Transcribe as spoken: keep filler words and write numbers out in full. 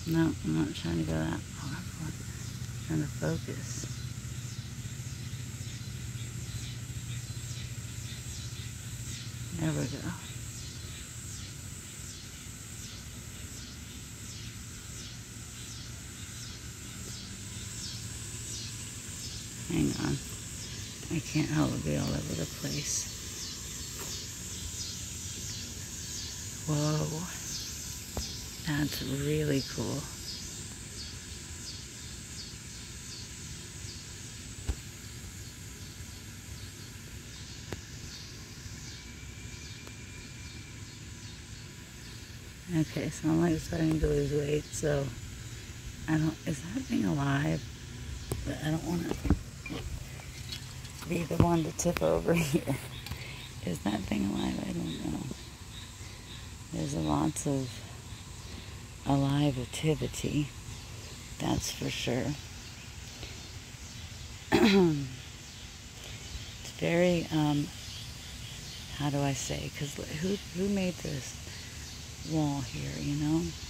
No, I'm not trying to go that far. I'm trying to focus. There we go. Hang on. I can't help but be all over the place. Whoa. That's really cool. Okay, so I'm like starting to lose weight, so I don't, is that thing alive? But I don't want to be the one to tip over here. Is that thing alive? I don't know. There's a lots of alive activity, that's for sure. It's very, um, how do I say, because who, who made this wall here, you know?